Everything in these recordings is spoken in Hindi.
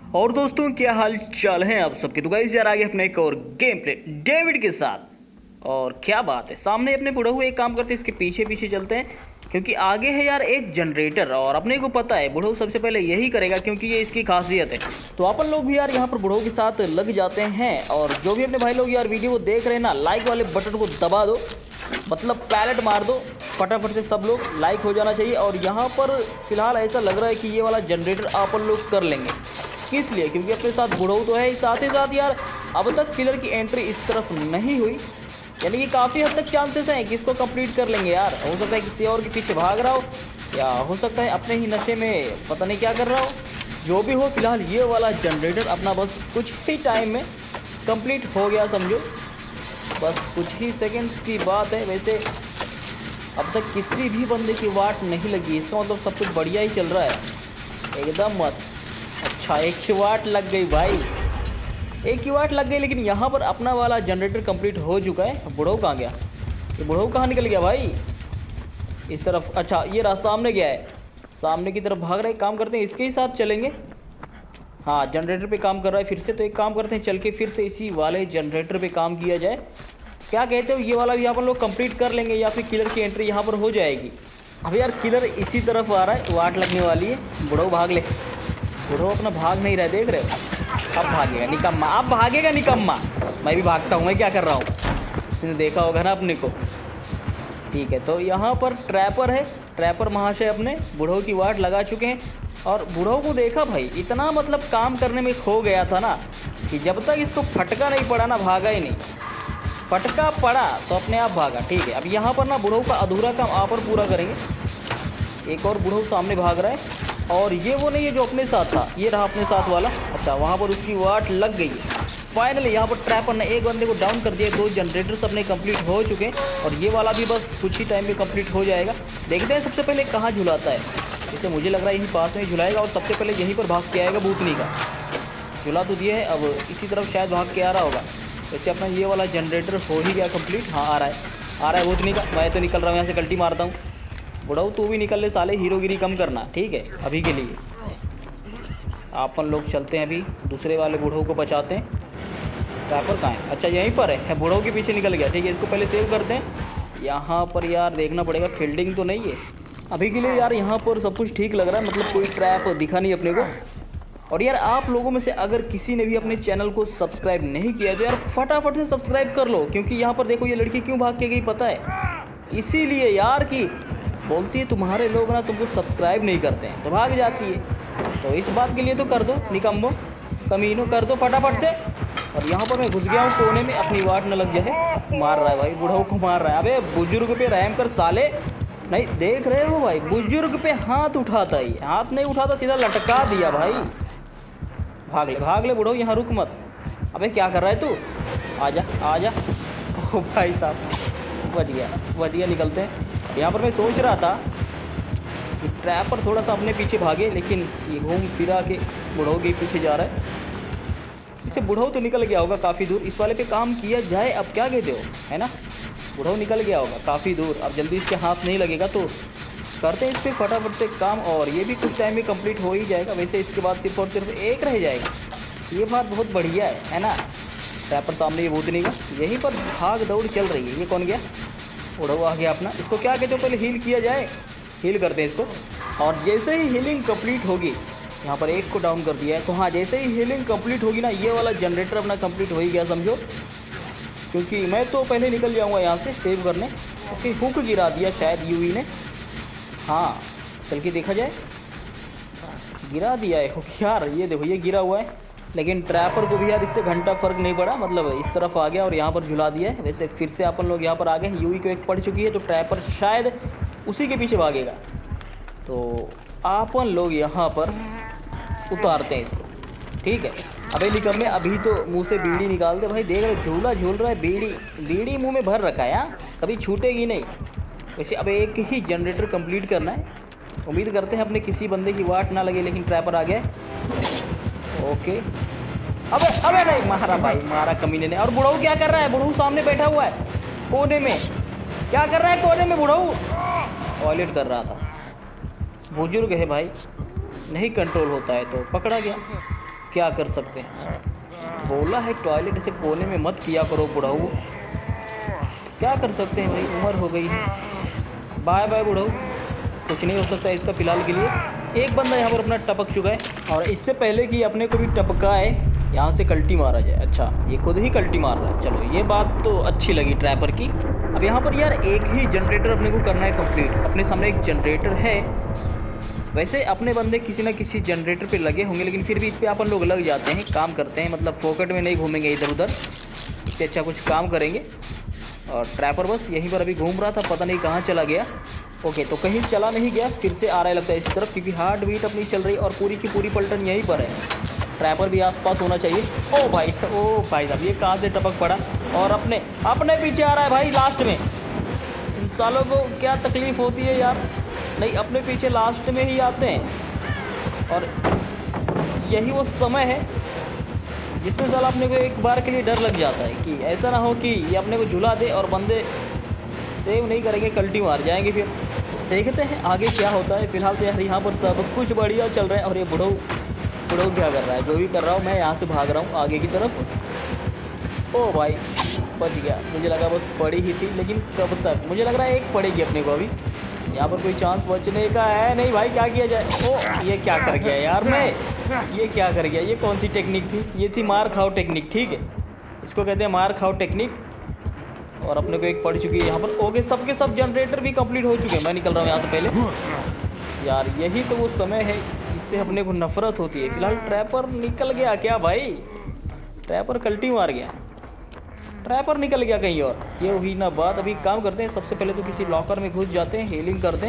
और दोस्तों क्या हाल चाल है आप सबके। तो गाइस यार आगे अपने एक और गेम प्ले डेविड के साथ। और क्या बात है, सामने अपने बुढ़ा हुए एक काम करते हैं, इसके पीछे पीछे चलते हैं क्योंकि आगे है यार एक जनरेटर। और अपने को पता है बुढ़ऊ सबसे पहले यही करेगा क्योंकि ये इसकी खासियत है। तो अपन लोग भी यार यहाँ पर बुढ़ऊ के साथ लग जाते हैं। और जो भी अपने भाई लोग यार वीडियो को देख रहे हैं ना, लाइक वाले बटन को दबा दो, मतलब पैलेट मार दो फटाफट से, सब लोग लाइक हो जाना चाहिए। और यहाँ पर फिलहाल ऐसा लग रहा है कि ये वाला जनरेटर अपन लोग कर लेंगे। किस लिए? क्योंकि अपने साथ बुढ़ऊ तो है ही, साथ ही साथ यार अब तक किलर की एंट्री इस तरफ नहीं हुई, यानी कि काफ़ी हद तक चांसेस हैं कि इसको कंप्लीट कर लेंगे यार। हो सकता है किसी और के पीछे भाग रहा हो, या हो सकता है अपने ही नशे में पता नहीं क्या कर रहा हो। जो भी हो फिलहाल ये वाला जनरेटर अपना बस कुछ ही टाइम में कंप्लीट हो गया समझो, बस कुछ ही सेकंड्स की बात है। वैसे अब तक किसी भी बंदे की वाट नहीं लगी, इसका मतलब सब कुछ बढ़िया ही चल रहा है, एकदम मस्त। अच्छा एक ही वाट लग गई भाई, एक ही वाट लग गई। लेकिन यहाँ पर अपना वाला जनरेटर कंप्लीट हो चुका है। बुढ़ऊ कहाँ गया? ये बुढ़ऊ कहाँ निकल गया भाई? इस तरफ, अच्छा ये रहा सामने गया है, सामने की तरफ भाग रहा है। काम करते हैं इसके ही साथ चलेंगे। हाँ जनरेटर पे काम कर रहा है फिर से, तो एक काम करते हैं चल के फिर से इसी वाले जनरेटर पे काम किया जाए। क्या कहते हो, ये वाला भी यहाँ पर लोग कंप्लीट कर लेंगे या फिर किलर की एंट्री यहाँ पर हो जाएगी? अब यार किलर इसी तरफ आ रहा है, वाट लगने वाली है। बुढ़ऊ भाग ले, बुढ़ऊ अपना भाग नहीं रहा है, देख रहे हो? अब भागेगा निकम्मा, अब भागेगा निकम्मा। मैं भी भागता हूँ, मैं क्या कर रहा हूँ, इसने देखा होगा ना अपने को। ठीक है, तो यहाँ पर ट्रैपर है, ट्रैपर महाशय अपने बुढ़ऊ की वाट लगा चुके हैं। और बुढ़ऊ को देखा भाई, इतना मतलब काम करने में खो गया था ना कि जब तक इसको फटका नहीं पड़ा ना, भागा ही नहीं। फटका पड़ा तो अपने आप भागा। ठीक है, अब यहाँ पर ना बुढ़ऊ का अधूरा काम आप पर पूरा करेंगे। एक और बुढ़ऊ सामने भाग रहा है, और ये वो नहीं है जो अपने साथ था, ये रहा अपने साथ वाला। अच्छा वहाँ पर उसकी वाट लग गई है। फाइनली यहाँ पर ट्रैपर ने एक बंदे को डाउन कर दिया, 2 जनरेटर्स अपने कंप्लीट हो चुके हैं। और ये वाला भी बस कुछ ही टाइम में कंप्लीट हो जाएगा। देखते हैं सबसे पहले कहाँ झुलाता है। इसे मुझे लग रहा है यहीं पास में झुलाएगा, और सबसे पहले यहीं पर भाग के आएगा भूतनी का। झुला तो दिया है, अब इसी तरफ शायद भाग के आ रहा होगा। वैसे अपना ये वाला जनरेटर हो ही गया कंप्लीट। हाँ आ रहा है भूतनी का। मैं तो निकल रहा हूँ यहाँ से, कल्टी मारता हूँ। बुढ़ऊ तू भी निकल ले साले, हीरोगिरी कम करना ठीक है अभी के लिए। अपन लोग चलते हैं अभी दूसरे वाले बुढ़ऊ को बचाते हैं। ट्रैपर कहाँ है? अच्छा यहीं पर है, बुढ़ऊ के पीछे निकल गया। ठीक है, इसको पहले सेव करते हैं। यहाँ पर यार देखना पड़ेगा, फील्डिंग तो नहीं है अभी के लिए यार। यहाँ पर सब कुछ ठीक लग रहा है, मतलब कोई ट्रैप दिखा नहीं अपने को। और यार आप लोगों में से अगर किसी ने भी अपने चैनल को सब्सक्राइब नहीं किया तो यार फटाफट से सब्सक्राइब कर लो, क्योंकि यहाँ पर देखो ये लड़की क्यों भाग के गई पता है? इसीलिए यार कि बोलती है तुम्हारे लोग ना तुमको सब्सक्राइब नहीं करते हैं तो भाग जाती है। तो इस बात के लिए तो कर दो निकम्मो, कमीनो कर दो फटाफट से। और यहाँ पर मैं घुस गया हूँ कोने में, अपनी वाट न लग जाए। मार रहा है भाई, बुढ़ऊ को मार रहा है। अबे बुजुर्ग पे रहम कर साले, नहीं देख रहे हो भाई? बुजुर्ग पे हाथ उठाता ही, हाथ नहीं उठाता सीधा लटका दिया भाई। भाग ले बुढ़ऊ, यहाँ रुक मत। अबे क्या कर रहा है तू? आजा आजा। ओ भाई साहब बच गया। निकलते हैं। यहाँ पर मैं सोच रहा था कि ट्रैपर थोड़ा सा अपने पीछे भागे, लेकिन ये घूम फिरा के बुढ़ऊ के पीछे जा रहा है। इसे बुढ़ऊ तो निकल गया होगा काफ़ी दूर, इस वाले पे काम किया जाए। अब क्या कहते हो, है ना? बुढ़ऊ निकल गया होगा काफ़ी दूर, अब जल्दी इसके हाथ नहीं लगेगा तो करते हैं इस पर फटाफट से काम। और ये भी कुछ टाइम में कंप्लीट हो ही जाएगा। वैसे इसके बाद सिर्फ और सिर्फ एक रह जाएगा, ये बात बहुत बढ़िया है ना? ट्रैपर सामने ये भूतनी का, यहीं पर भाग दौड़ चल रही है। ये कौन गया? बुढ़ऊ आ गया अपना। इसको क्या कहते हो, पहले हील किया जाए, हील करते हैं इसको। और जैसे ही हीलिंग कंप्लीट होगी, यहाँ पर एक को डाउन कर दिया है, तो हाँ जैसे ही हीलिंग कंप्लीट होगी ना, ये वाला जनरेटर अपना कंप्लीट हो ही गया समझो। क्योंकि मैं तो पहले निकल जाऊँगा यहाँ से सेव करने, क्योंकि हुक गिरा दिया शायद यूवी ने। हाँ चल के देखा जाए, गिरा दिया है हुक यार। ये देखो ये गिरा हुआ है, लेकिन ट्रैपर को भी यार इससे घंटा फ़र्क नहीं पड़ा, मतलब इस तरफ आ गया और यहाँ पर झुला दिया है। वैसे फिर से अपन लोग यहाँ पर आ गए, यूवी को एक पड़ चुकी है, तो ट्रैपर शायद उसी के पीछे भागेगा। तो अपन लोग यहाँ पर उतारते हैं इसको। ठीक है, अबे निकम्मे अभी तो मुंह से बीड़ी निकाल दे भाई। देख रहे झूला झूल रहा है, बीड़ी मुंह में भर रखा है यार, कभी छूटेगी नहीं। वैसे अब एक ही जनरेटर कंप्लीट करना है, उम्मीद करते हैं अपने किसी बंदे की वाट ना लगे। लेकिन ट्रैपर आ गया, ओके। अबे नहीं मारा भाई, मारा कमीने ने। और बुढ़ऊ क्या कर रहा है? बुढ़ऊ सामने बैठा हुआ है कोने में, क्या कर रहा है कोने में बुढ़ऊ? टॉयलेट कर रहा था। बुजुर्ग है भाई, नहीं कंट्रोल होता है तो पकड़ा गया। क्या कर सकते हैं। बोला है टॉयलेट ऐसे कोने में मत किया करो बुढ़ऊ, क्या कर सकते हैं भाई, उम्र हो गई है। बाय बाय बुढ़ऊ, कुछ नहीं हो सकता इसका फ़िलहाल के लिए। एक बंदा यहाँ पर अपना टपक चुका है और इससे पहले कि अपने को भी टपकाए यहाँ से कल्टी मारा जाए। अच्छा ये खुद ही कल्टी मार रहा है, चलो ये बात तो अच्छी लगी ट्रैपर की। अब यहाँ पर यार एक ही जनरेटर अपने को करना है कंप्लीट। अपने सामने एक जनरेटर है, वैसे अपने बंदे किसी ना किसी जनरेटर पे लगे होंगे, लेकिन फिर भी इस पर अपन लोग लग जाते हैं, काम करते हैं, मतलब फोकट में नहीं घूमेंगे इधर उधर, इससे अच्छा कुछ काम करेंगे। और ट्रैपर बस यहीं पर अभी घूम रहा था, पता नहीं कहाँ चला गया। ओके तो कहीं चला नहीं गया, फिर से आ रहा है लगता है इस तरफ, क्योंकि हार्ट बीट अपनी चल रही है और पूरी की पूरी पलटन यहीं पर है। ट्रैपर भी आसपास होना चाहिए। ओ भाई साहब ये कहाँ से टपक पड़ा और अपने पीछे आ रहा है भाई लास्ट में। इन सालों को क्या तकलीफ़ होती है यार, नहीं अपने पीछे लास्ट में ही आते हैं। और यही वो समय है जिसमें साला अपने को एक बार के लिए डर लग जाता है कि ऐसा ना हो कि ये अपने को झुला दे और बंदे सेव नहीं करेंगे, कल्टी मार जाएंगे। फिर देखते हैं आगे क्या होता है। फिलहाल तो यार यहाँ पर सब कुछ बढ़िया चल रहा है। और ये बुढ़ऊ क्या कर रहा है, जो भी कर रहा हूँ मैं यहाँ से भाग रहा हूँ आगे की तरफ। ओ भाई बच गया, मुझे लगा बस पड़ी ही थी, लेकिन कब तक, मुझे लग रहा है एक पड़ेगी अपने को अभी। यहाँ पर कोई चांस बचने का है नहीं भाई, क्या किया जाए। ओ ये क्या कर गया यार मैं, ये क्या कर गया, ये कौन सी टेक्निक थी, ये थी मार खाओ टेक्निक, ठीक है इसको कहते हैं मार खाओ टेक्निक। और अपने को एक पड़ चुकी है यहाँ पर। ओके सबके सब जनरेटर भी कंप्लीट हो चुके हैं, मैं निकल रहा हूँ यहाँ से पहले। यार यही तो वो समय है जिससे अपने को नफरत होती है। फिलहाल ट्रैपर निकल गया क्या भाई, ट्रैपर कल्टी मार गया, ट्रैपर निकल गया कहीं और, ये हुई ना बात। अभी काम करते हैं, सबसे पहले तो किसी लॉकर में घुस जाते हैं, हीलिंग करते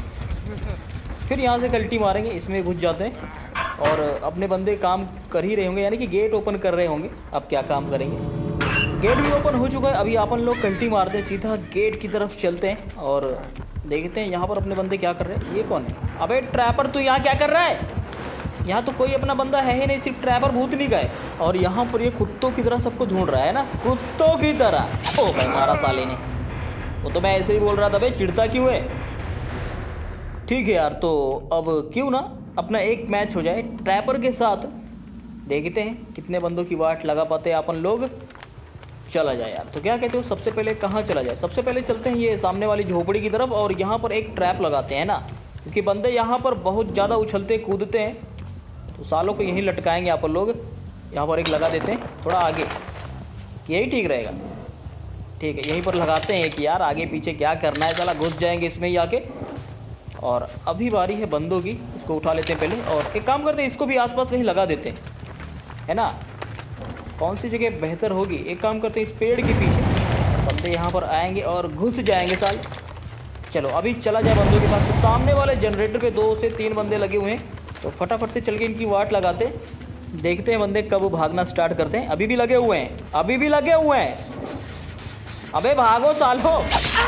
हैं, फिर यहाँ से कल्टी मारेंगे, इसमें घुस जाते हैं। और अपने बंदे काम कर ही रहे होंगे, यानी कि गेट ओपन कर रहे होंगे। अब क्या काम करेंगे, गेट भी ओपन हो चुका है। अभी अपन लोग कल्टी मारते हैं, सीधा गेट की तरफ चलते हैं और देखते हैं यहाँ पर अपने बंदे क्या कर रहे हैं। ये कौन है, अबे ट्रैपर तू यहाँ क्या कर रहा है, यहाँ तो कोई अपना बंदा है ही नहीं, सिर्फ ट्रैपर भूतनी का है। और यहाँ पर ये कुत्तों की तरह सबको ढूंढ रहा है ना, कुत्तों की तरह। ओ भाई मारा साले ने, वो तो मैं ऐसे ही बोल रहा था भाई, चिढ़ता क्यों है। ठीक है यार, तो अब क्यों ना अपना एक मैच हो जाए ट्रैपर के साथ, देखते हैं कितने बंदों की वाट लगा पाते हैं अपन लोग। चला जाए यार, तो क्या कहते हो सबसे पहले कहाँ चला जाए। सबसे पहले चलते हैं ये सामने वाली झोपड़ी की तरफ और यहाँ पर एक ट्रैप लगाते हैं ना, क्योंकि बंदे यहाँ पर बहुत ज़्यादा उछलते कूदते हैं, तो सालों को यहीं लटकाएंगे अपन लोग। यहाँ पर एक लगा देते हैं थोड़ा आगे, यही ठीक रहेगा। ठीक है यहीं पर लगाते हैं कि यार आगे पीछे क्या करना है, साला घुस जाएंगे इसमें ही आके। और अभी बारी है बंदों की, इसको उठा लेते हैं पहले। और एक काम करते हैं, इसको भी आसपास कहीं लगा देते हैं, है ना। कौन सी जगह बेहतर होगी, एक काम करते हैं इस पेड़ के पीछे, बंदे यहाँ पर आएंगे और घुस जाएंगे साल। चलो अभी चला जाए बंदों के पास। तो सामने वाले जनरेटर पे 2 से 3 बंदे लगे हुए हैं, तो फटाफट से चल के इनकी वाट लगाते, देखते हैं बंदे कब भागना स्टार्ट करते हैं। अभी भी लगे हुए हैं, अभी भी लगे हुए हैं, अबे भागो सालो।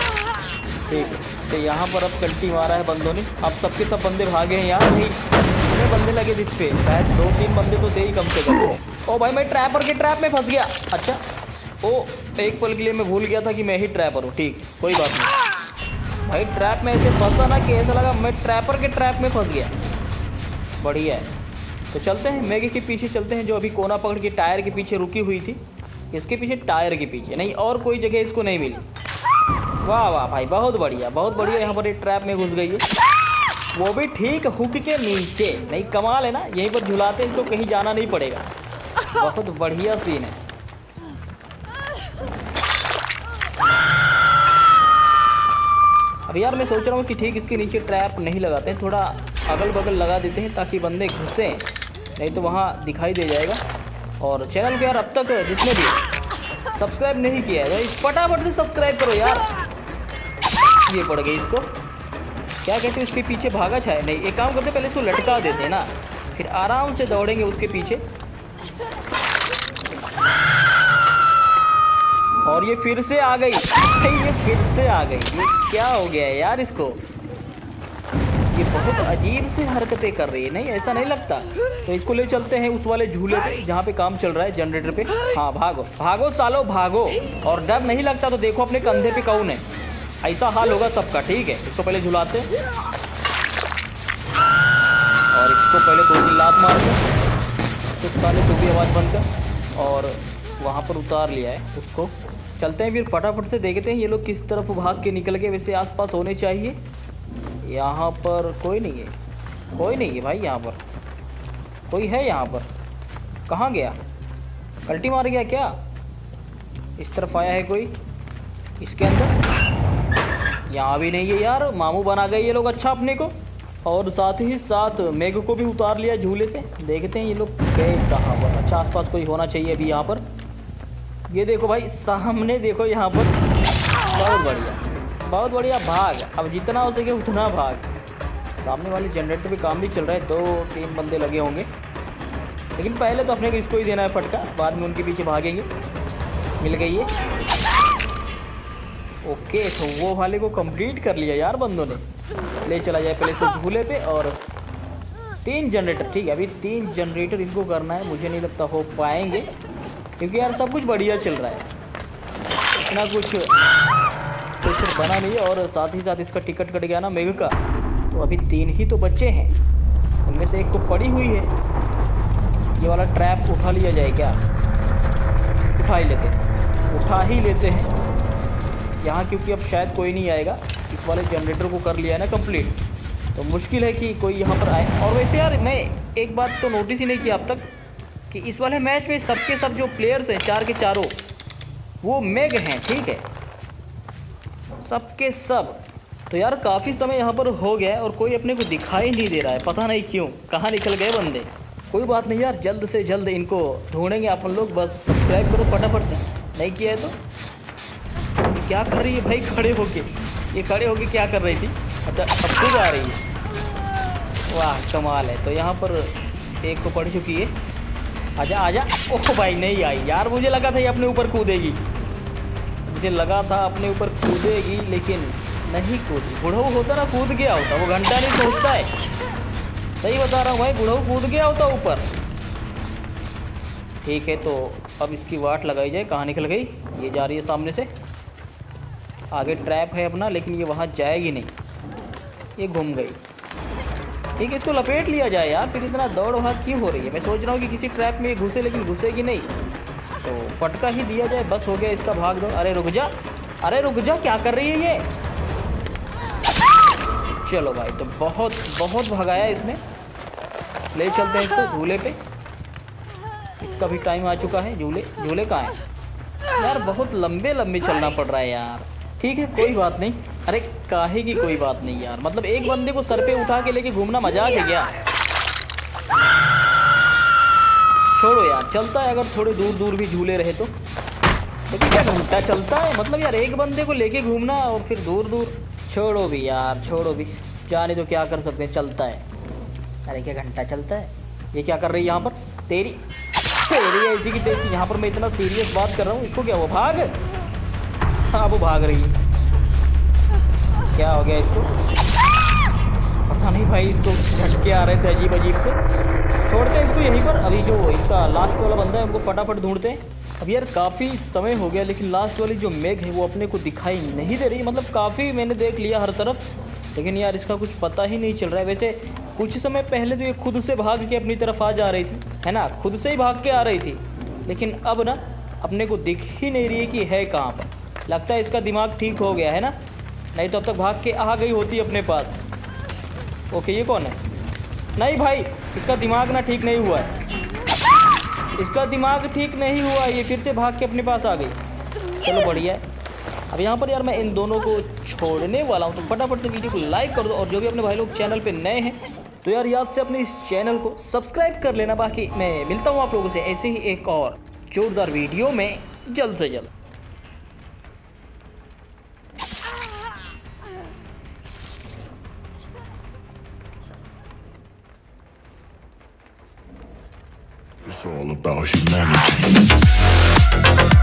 ठीक तो यहाँ पर अब कल्टी मारा है बंदों ने, अब सबके सब बंदे भागे हैं यार। नहीं कितने बंदे लगे थे इस पे, शायद 2-3 बंदे तो थे ही कम से कम। ओ भाई मैं ट्रैपर के ट्रैप में फंस गया। अच्छा ओ एक पल के लिए मैं भूल गया था कि मैं ही ट्रैपर हूँ। ठीक कोई बात नहीं भाई, ट्रैप में ऐसे फंसा ना कि ऐसा लगा मैं ट्रैपर के ट्रैप में फंस गया। बढ़िया है, तो चलते हैं मैगी के पीछे चलते हैं, जो अभी कोना पकड़ के टायर के पीछे रुकी हुई थी। इसके पीछे, टायर के पीछे, नहीं और कोई जगह इसको नहीं मिली। वाह वाह भाई बहुत बढ़िया बहुत बढ़िया। यहाँ पर एक ट्रैप में घुस गई है, वो भी ठीक हुक के नीचे। नहीं कमाल है ना, यहीं पर झुलाते इसको, कहीं जाना नहीं पड़ेगा। बहुत बढ़िया सीन है। अब यार मैं सोच रहा हूँ कि ठीक इसके नीचे ट्रैप नहीं लगाते हैं, थोड़ा अगल बगल लगा देते हैं ताकि बंदे घुसे, नहीं तो वहाँ दिखाई दे जाएगा। और चैनल को यार अब तक जिसने भी सब्सक्राइब नहीं किया है भाई फटाफट से सब्सक्राइब करो यार। ये पड़ गई इसको, क्या कहते हैं उसके पीछे भागा छाया। नहीं एक काम करते पहले इसको लटका देते हैं ना, फिर आराम से दौड़ेंगे उसके पीछे। और ये फिर से आ गई, ये फिर से आ गई, ये क्या हो गया है यार इसको, ये बहुत अजीब सी हरकतें कर रही है। नहीं ऐसा नहीं लगता, तो इसको ले चलते हैं उस वाले झूले पे जहाँ पे काम चल रहा है जनरेटर पे। हाँ भागो भागो सालो भागो, और डर नहीं लगता तो देखो अपने कंधे पे कौन है, ऐसा हाल होगा सबका। ठीक है इसको पहले झुलाते हैं और इसको पहले 2-3 लात मारते, तो साले टोपी आवाज़ बनकर और वहाँ पर उतार लिया है उसको। चलते हैं फिर फटाफट से देखते हैं ये लोग किस तरफ भाग के निकल गए। वैसे आसपास होने चाहिए। यहाँ पर कोई नहीं है, कोई नहीं है भाई। यहाँ पर कोई है? यहाँ पर कहाँ गया? पलटी मार गया क्या? इस तरफ आया है कोई इसके अंदर? यहाँ भी नहीं है यार। मामू बना गए ये लोग अच्छा अपने को। और साथ ही साथ मेघ को भी उतार लिया झूले से। देखते हैं ये लोग गए कहाँ पर। अच्छा आसपास कोई होना चाहिए अभी यहाँ पर। ये देखो भाई सामने देखो यहाँ पर। बहुत बढ़िया, बहुत बढ़िया। भाग, अब जितना हो सके उतना भाग। सामने वाले जनरेटर पे काम भी चल रहा है। 2-3 बंदे लगे होंगे, लेकिन पहले तो अपने को इसको ही देना है फटका, बाद में उनके पीछे भागेंगे। मिल गई है। ओके, तो वो वाले को कंप्लीट कर लिया यार बंदों ने। ले चला जाए पहले इसको झूले पे। और 3 जनरेटर, ठीक है अभी 3 जनरेटर इनको करना है। मुझे नहीं लगता हो पाएंगे, क्योंकि यार सब कुछ बढ़िया चल रहा है, इतना कुछ प्रेशर बना नहीं है। और साथ ही साथ इसका टिकट कट गया ना मेघ का, तो अभी 3 ही तो बच्चे हैं। उनमें से एक को पड़ी हुई है। ये वाला ट्रैप उठा लिया जाए क्या? उठा ही लेते हैं यहाँ, क्योंकि अब शायद कोई नहीं आएगा। इस वाले जनरेटर को कर लिया है ना कंप्लीट, तो मुश्किल है कि कोई यहाँ पर आए। और वैसे यार मैं एक बात तो नोटिस ही नहीं किया अब तक कि इस वाले मैच में सबके सब जो प्लेयर्स हैं 4 के चारों वो मेघ हैं, ठीक है, सबके सब। तो यार काफ़ी समय यहाँ पर हो गया है और कोई अपने को दिखाई नहीं दे रहा है, पता नहीं क्यों, कहाँ निकल गए बंदे। कोई बात नहीं यार, जल्द से जल्द इनको ढूंढेंगे अपन लोग। बस सब्सक्राइब करो फटाफट से, नहीं किया है तो। क्या कर रही है भाई खड़े होके? ये खड़े होके क्या कर रही थी? अच्छा अब खुद आ रही है, वाह कमाल है। तो यहाँ पर एक को पड़ चुकी है। आजा आजा। ओह भाई नहीं आई यार, मुझे लगा था ये अपने ऊपर कूदेगी, मुझे लगा था अपने ऊपर कूदेगी, लेकिन नहीं कूदी। बुढ़ऊ होता ना कूद गया होता, वो घंटा नहीं सोचता है। सही बता रहा हूँ भाई, बुढ़ऊ कूद गया होता ऊपर। ठीक है, तो अब इसकी वाट लगाई जाए। कहाँ निकल गई? ये जा रही है सामने से। आगे ट्रैप है अपना, लेकिन ये वहाँ जाएगी नहीं, ये घूम गई। ठीक है, इसको लपेट लिया जाए यार, फिर इतना दौड़ भाग क्यों हो रही है? मैं सोच रहा हूँ कि किसी ट्रैप में घुसे, लेकिन घुसेगी नहीं, तो फटका ही दिया जाए, बस हो गया इसका भाग दौड़। अरे रुक जा, अरे रुक जा, क्या कर रही है ये? चलो भाई, तो बहुत बहुत भगाया इसने। ले चलते हैं इसको झूले पे। इसका भी टाइम आ चुका है। झूले कहाँ है यार? बहुत लंबे लंबे चलना पड़ रहा है यार। ठीक है कोई बात नहीं। अरे काहे की कोई बात नहीं यार, मतलब एक बंदे को सर पे उठा के लेके घूमना मजाक है क्या? छोड़ो यार, चलता है अगर थोड़े दूर दूर भी झूले रहे तो, लेकिन क्या घंटा चलता है? मतलब यार एक बंदे को लेके घूमना और फिर दूर दूर। छोड़ो भी यार, छोड़ो भी, जाने तो क्या कर सकते हैं, चलता है। अरे क्या घंटा चलता है? ये क्या कर रही है यहाँ पर? तेरी ऐसी की तैसी। यहाँ पर मैं इतना सीरियस बात कर रहा हूँ, इसको क्या हुआ? भाग। हाँ वो भाग रही है। क्या हो गया इसको? पता नहीं भाई, इसको झटके आ रहे थे अजीब अजीब से। छोड़ते हैं इसको यहीं पर। अभी जो इनका लास्ट वाला बंदा है उनको फटाफट ढूंढते हैं। अब यार काफ़ी समय हो गया, लेकिन लास्ट वाली जो मेघ है वो अपने को दिखाई नहीं दे रही। मतलब काफ़ी मैंने देख लिया हर तरफ, लेकिन यार इसका कुछ पता ही नहीं चल रहा है। वैसे कुछ समय पहले तो ये खुद से भाग के अपनी तरफ आ जा रही थी, है ना, खुद से ही भाग के आ रही थी, लेकिन अब ना अपने को दिख ही नहीं रही है कि है कहाँ पर। लगता है इसका दिमाग ठीक हो गया है ना, नहीं तो अब तक भाग के आ गई होती अपने पास। ओके, ये कौन है? नहीं भाई, इसका दिमाग ना ठीक नहीं हुआ है, इसका दिमाग ठीक नहीं हुआ, ये फिर से भाग के अपने पास आ गई। चलो बढ़िया है। अब यहाँ पर यार मैं इन दोनों को छोड़ने वाला हूँ, तो फटाफट से वीडियो को लाइक कर दो। और जो भी अपने भाई लोग चैनल पे नए हैं तो यार याद से अपने इस चैनल को सब्सक्राइब कर लेना। बाकी मैं मिलता हूँ आप लोगों से ऐसे ही एक और जोरदार वीडियो में जल्द से जल्द। It's all about humanity.